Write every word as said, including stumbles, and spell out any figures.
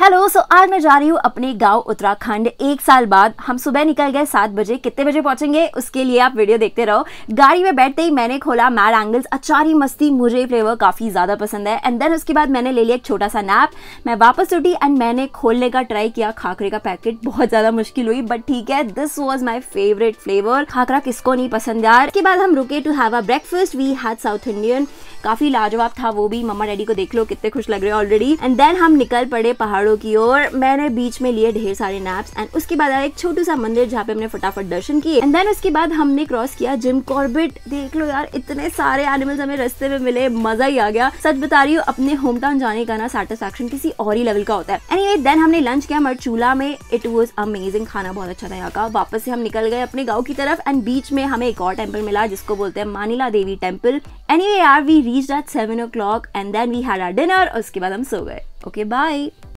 Hello सो आज मैं जा रही हूँ अपने गांव उत्तराखंड एक साल बाद। हम सुबह निकल गए सात बजे। कितने बजे पहुंचेंगे उसके लिए आप वीडियो देखते रहो। गाड़ी में बैठते ही मैंने खोला मैड एंगल्स। अचारी मस्ती, मुझे फ्लेवर काफी ज्यादा पसंद है। एंड देन उसके बाद मैंने ले लिया एक छोटा सा नैप। मैं वापस उठी एंड मैंने खोलने का ट्राई किया खाकरे का पैकेट। बहुत ज्यादा मुश्किल हुई बट ठीक है, this was my favourite flavour. Khakra किसको नहीं पसंद यार। उसके बाद हम रुके to have a breakfast. We had South Indian, काफी लाजवाब था वो भी। मम्मा डैडी को देख लो कितने खुश लग रहे हैं ऑलरेडी। एंड देन हम निकल पड़े पहाड़ों की ओर। मैंने बीच में लिए ढेर सारे नैप्स एंड उसके बाद आया एक छोटू सा मंदिर जहाँ पे हमने फटाफट दर्शन किए। एंड देन उसके बाद हमने क्रॉस किया जिम कॉर्बेट। देख लो यार, इतने सारे एनिमल्स हमें रास्ते में मिले, मजा ही आ गया। सच बता रही हूँ, अपने होम टाउन जाने का ना सैटिस्फैक्शन किसी और ही लेवल का होता है। एनीवे देन हमने लंच किया मरचूला में। इट वाज अमेजिंग, खाना बहुत अच्छा था यहाँ का। वापस से हम निकल गए अपने गाँव की तरफ एंड बीच में हमें एक और टेम्पल मिला जिसको बोलते हैं मानिला देवी टेम्पल। एनीवे यार, we reached at seven o'clock and then we had our dinner. उसके बाद हम सो गए। Okay bye.